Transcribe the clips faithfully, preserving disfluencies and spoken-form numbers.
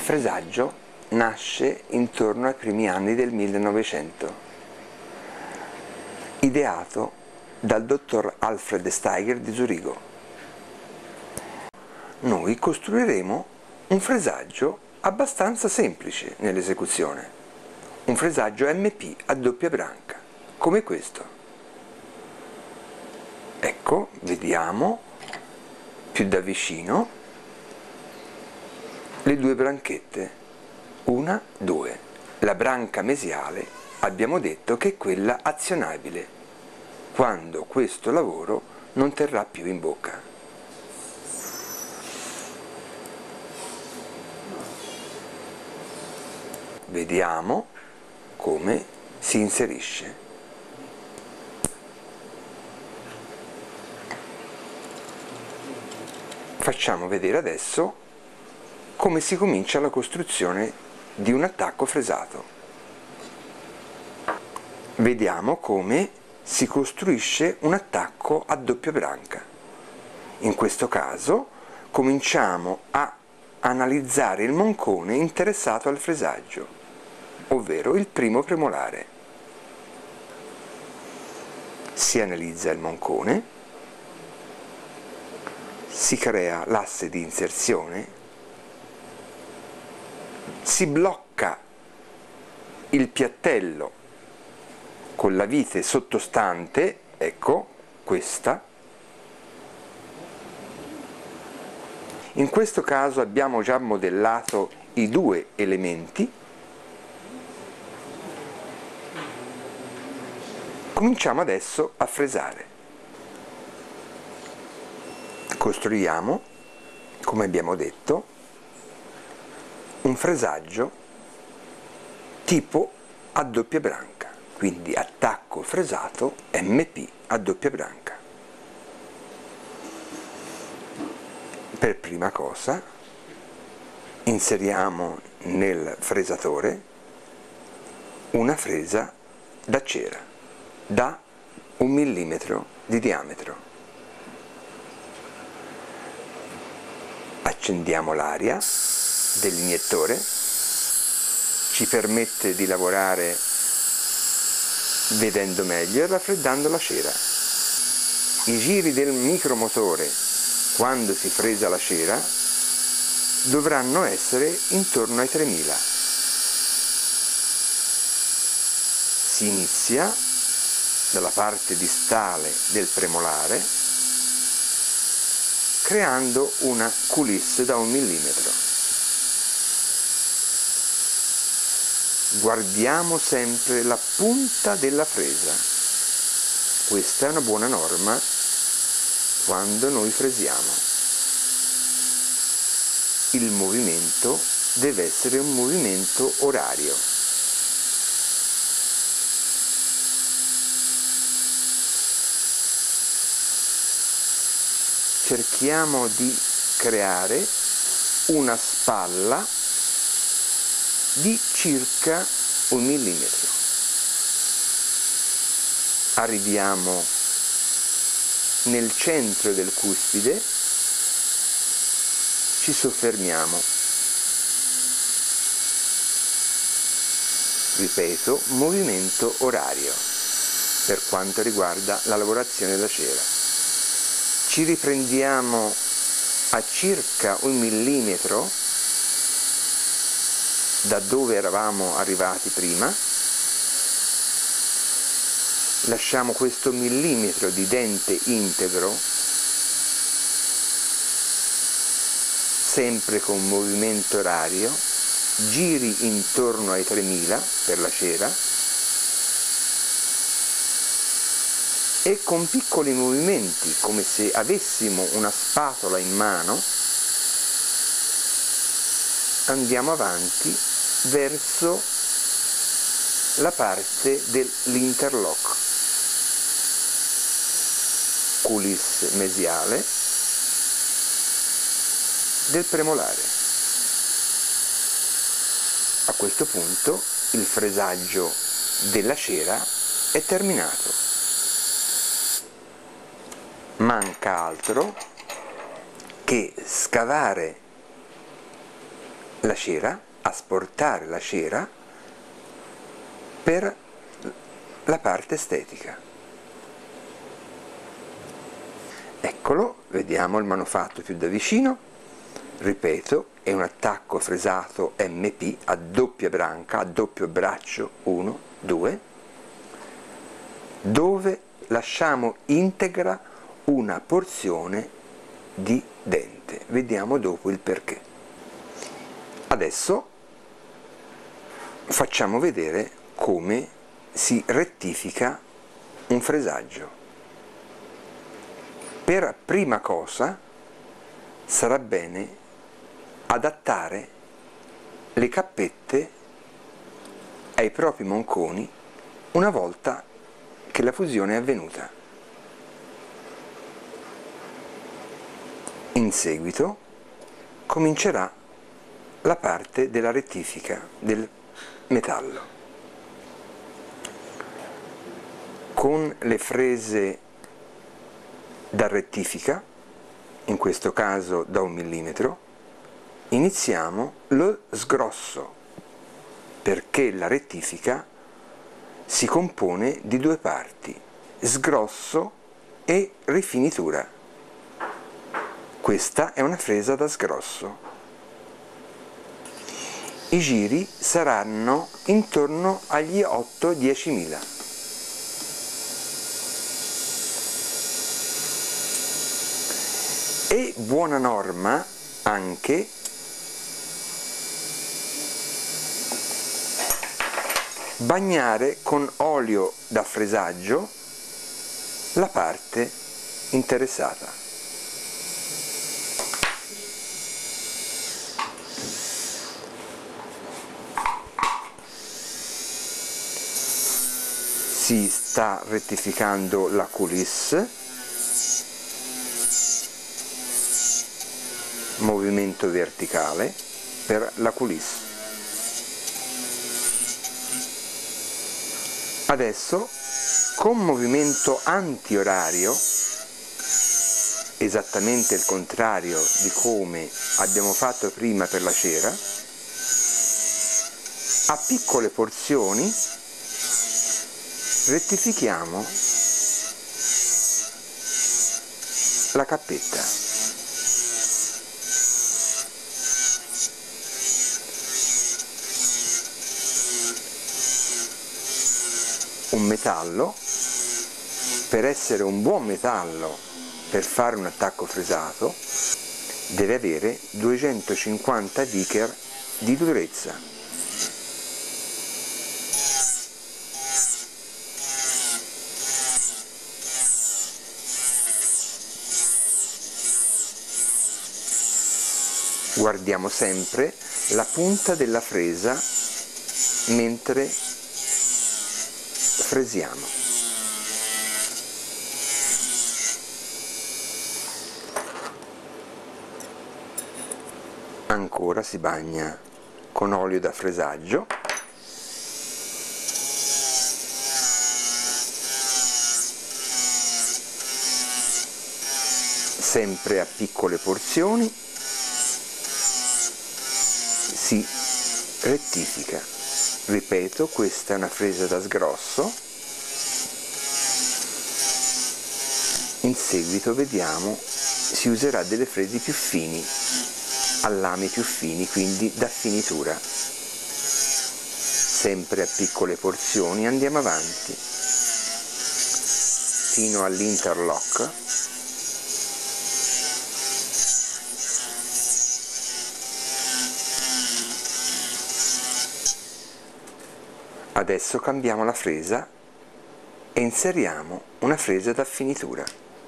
fresaggio nasce intorno ai primi anni del millenovecento, ideato dal dottor Alfred Steiger di Zurigo. Noi costruiremo un fresaggio abbastanza semplice nell'esecuzione, un fresaggio M P a doppia branca, come questo. Ecco, vediamo più da vicino le due branchette, una, due. La branca mesiale abbiamo detto che è quella azionabile, quando questo lavoro non terrà più in bocca. Vediamo come si inserisce. Facciamo vedere adesso come si comincia la costruzione di un attacco fresato. Vediamo come si costruisce un attacco a doppia branca. In questo caso cominciamo a analizzare il moncone interessato al fresaggio, ovvero il primo premolare. Si analizza il moncone, si crea l'asse di inserzione, si blocca il piattello con la vite sottostante, ecco questa. In questo caso abbiamo già modellato i due elementi. Cominciamo adesso a fresare. Costruiamo, come abbiamo detto, un fresaggio tipo a doppia branca, quindi attacco fresato M P a doppia branca. Per prima cosa inseriamo nel fresatore una fresa da cera da un millimetro di diametro. Accendiamo l'aria dell'iniettore, ci permette di lavorare vedendo meglio e raffreddando la cera. I giri del micromotore quando si fresa la cera dovranno essere intorno ai tremila. Si inizia dalla parte distale del premolare creando una coulisse da un millimetro. Guardiamo sempre la punta della fresa. Questa è una buona norma quando noi fresiamo. Il movimento deve essere un movimento orario. Cerchiamo di creare una spalla di circa un millimetro. Arriviamo nel centro del cuspide, ci soffermiamo. Ripeto, movimento orario per quanto riguarda la lavorazione della cera. Ci riprendiamo a circa un millimetro da dove eravamo arrivati prima, lasciamo questo millimetro di dente integro, sempre con movimento orario, giri intorno ai tremila per la cera e con piccoli movimenti, come se avessimo una spatola in mano, andiamo avanti verso la parte dell'interlock, coulisse mesiale del premolare. A questo punto il fresaggio della cera è terminato. Manca altro che scavare la cera, asportare la cera per la parte estetica. Eccolo, vediamo il manufatto più da vicino. Ripeto, è un attacco fresato M P a doppia branca, a doppio braccio, uno, due, dove lasciamo integra una porzione di dente. Vediamo dopo il perché. Adesso facciamo vedere come si rettifica un fresaggio. Per prima cosa sarà bene adattare le cappette ai propri monconi una volta che la fusione è avvenuta. In seguito comincerà la parte della rettifica del metallo. Con le frese da rettifica, in questo caso da un millimetro, iniziamo lo sgrosso, perché la rettifica si compone di due parti, sgrosso e rifinitura. Questa è una fresa da sgrosso. I giri saranno intorno agli otto diecimila. E buona norma anche bagnare con olio da fresaggio la parte interessata. Si sta rettificando la coulisse, movimento verticale per la coulisse. Adesso con movimento antiorario, esattamente il contrario di come abbiamo fatto prima per la cera, a piccole porzioni rettifichiamo la cappetta. Un metallo, per essere un buon metallo, per fare un attacco fresato, deve avere duecentocinquanta Vickers di durezza. Guardiamo sempre la punta della fresa mentre fresiamo. Ancora si bagna con olio da fresaggio. Sempre a piccole porzioni si rettifica. Ripeto, questa è una fresa da sgrosso. In seguito vediamo si userà delle fresi più fini, a lame più fini, quindi da finitura. Sempre a piccole porzioni andiamo avanti fino all'interlock. Adesso cambiamo la fresa e inseriamo una fresa da finitura.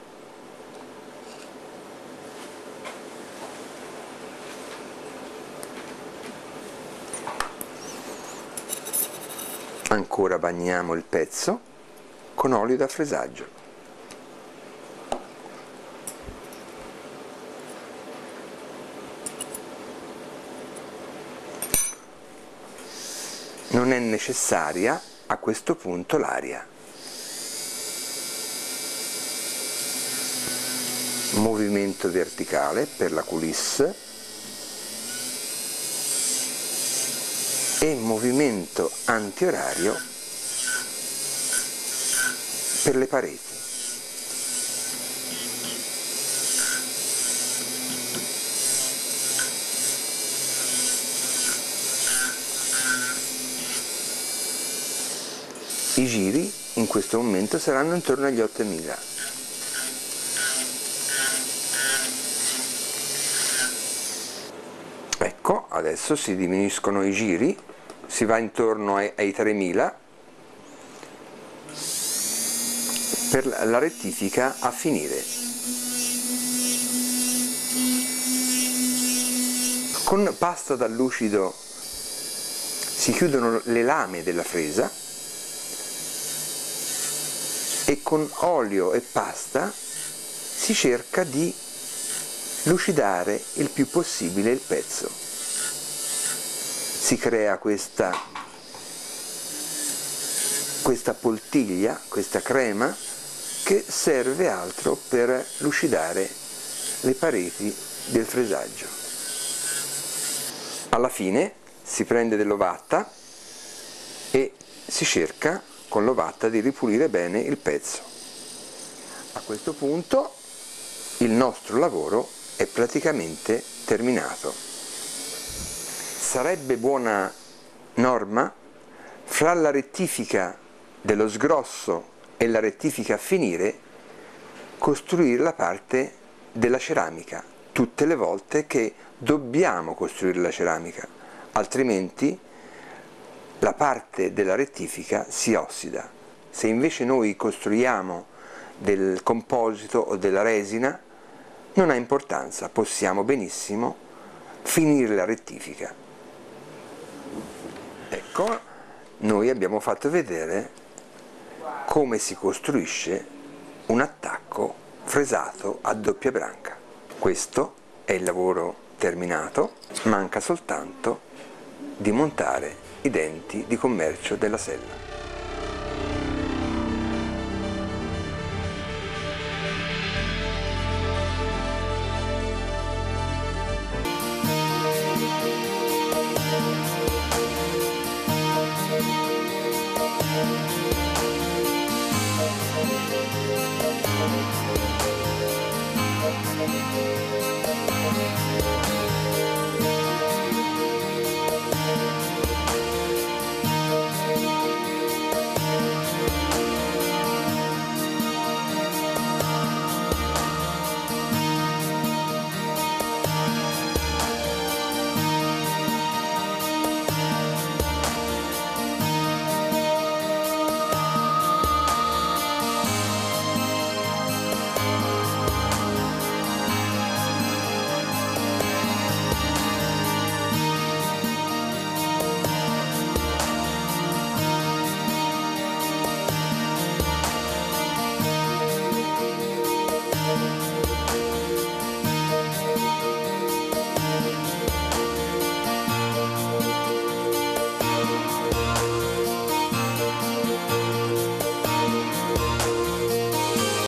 Ancora bagniamo il pezzo con olio da fresaggio. Non è necessaria a questo punto l'aria. Movimento verticale per la coulisse. e movimento antiorario per le pareti. I giri in questo momento saranno intorno agli ottomila. Ecco, adesso si diminuiscono i giri, si va intorno ai, ai tremila per la rettifica a finire. Con pasta da lucido si chiudono le lame della fresa e con olio e pasta si cerca di lucidare il più possibile il pezzo. Si crea questa, questa poltiglia, questa crema che serve altro per lucidare le pareti del fresaggio. Alla fine si prende dell'ovatta e si cerca con l'ovatta di ripulire bene il pezzo. A questo punto il nostro lavoro è praticamente terminato. Sarebbe buona norma fra la rettifica dello sgrosso e la rettifica a finire costruire la parte della ceramica tutte le volte che dobbiamo costruire la ceramica, altrimenti la parte della rettifica si ossida. Se invece noi costruiamo del composito o della resina, non ha importanza, possiamo benissimo finire la rettifica. Ecco, noi abbiamo fatto vedere come si costruisce un attacco fresato a doppia branca. Questo è il lavoro terminato, manca soltanto di montare i denti di commercio della sella.